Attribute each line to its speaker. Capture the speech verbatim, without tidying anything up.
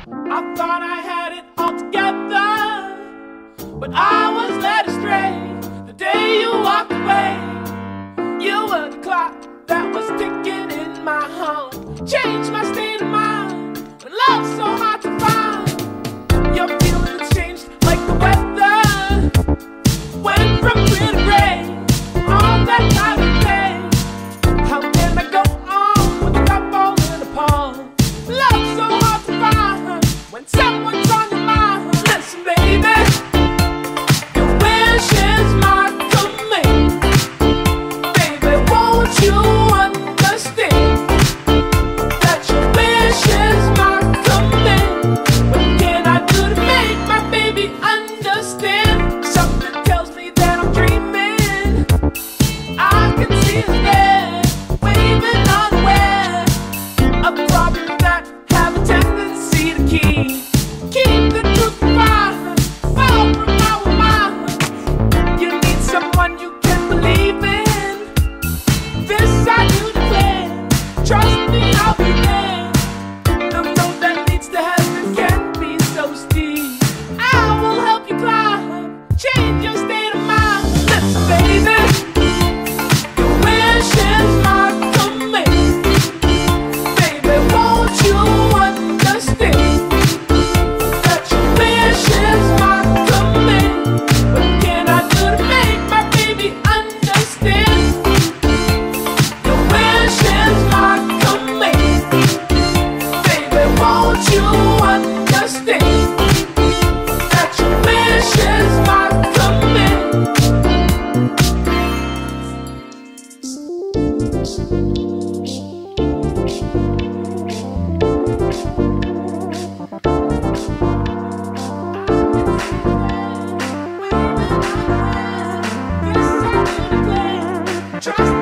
Speaker 1: I thought I had it all together, but I was led astray the day you walked away. You were the clock that was ticking in my heart, changed my state of mind when love's so hard to find. Your feelings changed like the weather, went from clear to gray, all that time and day. How can I go on with the cup falling apart? Love's so hard to find when someone's on your mind. Listen, baby, your wish is my command. Baby, won't you understand that your wish is my command? What can I do to make my baby understand? Something tells me that I'm dreaming. I can see his head waving unaware of problems that have a tendency to keep keep the truth from far, far from our minds. You need someone you can believe in. This I do declare. Trust me, I'll be there. The road that leads to heaven can be so steep. I will help you climb, change your state of mind. Listen, baby, your wish is my command. Baby, won't you understand that your wish is my command? What can I do to make my baby understand? Your wish is my command. Baby, won't you understand that your wish is my command? Trust